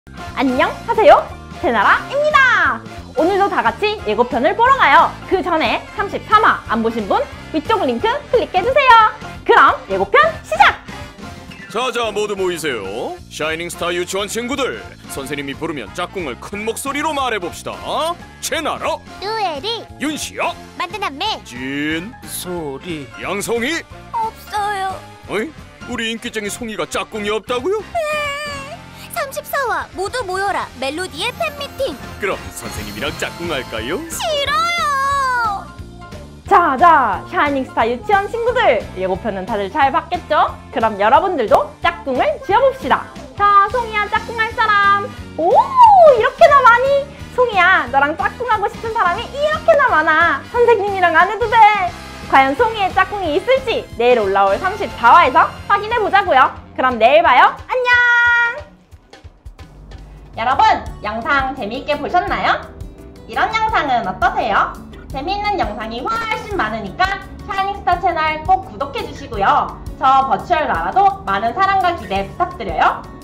안녕하세요, 채나라입니다. 오늘도 다같이 예고편을 보러 가요. 그 전에 33화 안 보신 분 위쪽 링크 클릭해주세요. 그럼 예고편 시작! 자자 모두 모이세요. 샤이닝스타 유치원 친구들, 선생님이 부르면 짝꿍을 큰 목소리로 말해봅시다. 채나라, 뚜에리, 윤시야, 만두남매, 진, 소리 양송이. 없어요. 어이? 우리 인기쟁이 송이가 짝꿍이 없다고요? 34화 모두 모여라 멜로디의 팬미팅. 그럼 선생님이랑 짝꿍할까요? 싫어요. 자자, 샤이닝스타 유치원 친구들, 예고편은 다들 잘 봤겠죠? 그럼 여러분들도 짝꿍을 지어봅시다. 자, 송이야, 짝꿍할 사람. 오, 이렇게나 많이. 송이야, 너랑 짝꿍하고 싶은 사람이 이렇게나 많아. 선생님이랑 안 해도 돼. 과연 송이의 짝꿍이 있을지 내일 올라올 34화에서 확인해보자고요. 그럼 내일 봐요. 안녕! 여러분, 영상 재미있게 보셨나요? 이런 영상은 어떠세요? 재미있는 영상이 훨씬 많으니까 샤이닝스타 채널 꼭 구독해주시고요. 저 버추얼 나라도 많은 사랑과 기대 부탁드려요.